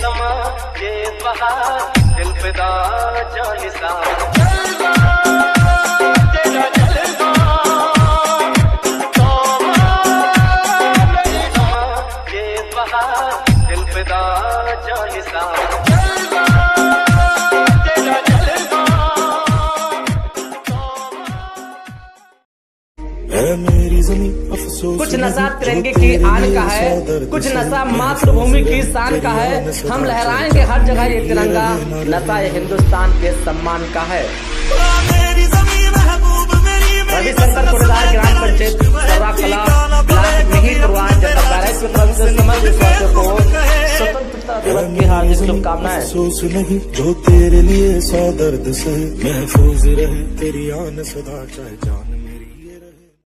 समा ये बहार दिल फिदा जानिसा तेरा जलवा तौबा मेरी समा ये बहार दिल फिदा जानिसा कुछ नशा तिरंगे की आन का है, कुछ नशा मातृभूमि की शान का है। हम लहराएंगे हर जगह ये तिरंगा, नशा ये हिंदुस्तान के सम्मान का है। रविशंकर कोटेदार ग्राम पंचायत सराकला ब्लॉक में ही पूर्वांचल जनता कांग्रेस की तरफ से समस्त विश्वासियों को स्वतंत्रता दिवस की हार्दिक शुभकामनाएं। अफसोस नहीं जो तेरे लिए सौ दर्द से महफूज रहे तेरी आन सदा चाहे जान।